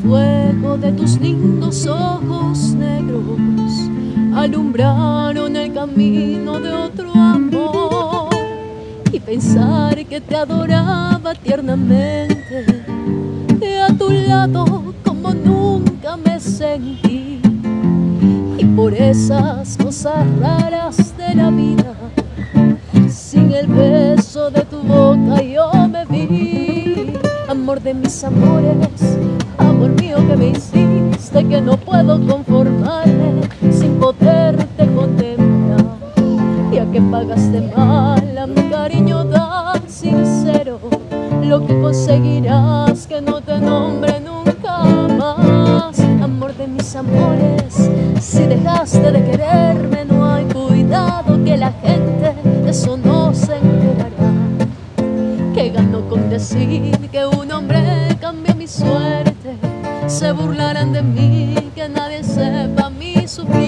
fuego de tus lindos ojos negros alumbraron el camino de otro amor, y pensar que te adoraba tiernamente, que a tu lado como nunca me sentí, y por esas cosas raras de la vida, sin el beso de tu boca yo me vi. Amor de mis amores, amor mío que me hiciste, que no puedo conformarme sin poderte contemplar. Ya que pagaste mal a mi cariño tan sincero, lo que conseguirás que no te nombre nunca más. Amor de mis amores, si dejaste de quererme, no hay cuidado que la gente de eso no se enterará. Que gano con decir que un hombre cambió mi suerte, se burlarán de mí, que nadie sepa mi sufrir.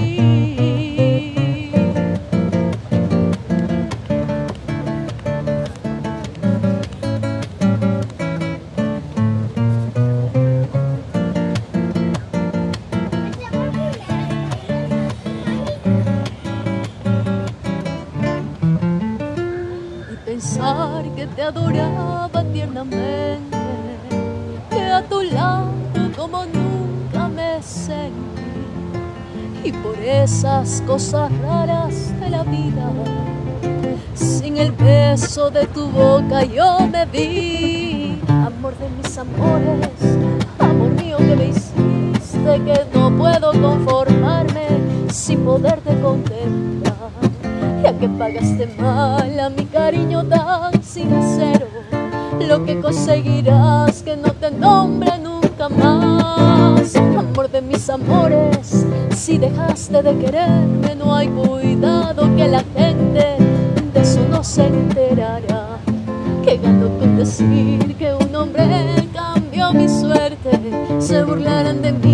Pensar que te adoraba tiernamente, que a tu lado como nunca me sentí, y por esas cosas raras de la vida, sin el beso de tu boca yo me vi. Amor de mis amores, amor mío que me hiciste, que no puedo conformarme sin poderte contemplar. Ya que pagaste mal a mi cariño tan sincero, lo que conseguirás que no te nombre nunca más. Amor de mis amores, si dejaste de quererme, no hay cuidado que la gente de eso no se enterará. Que gano con decir que un hombre cambió mi suerte, se burlarán de mí,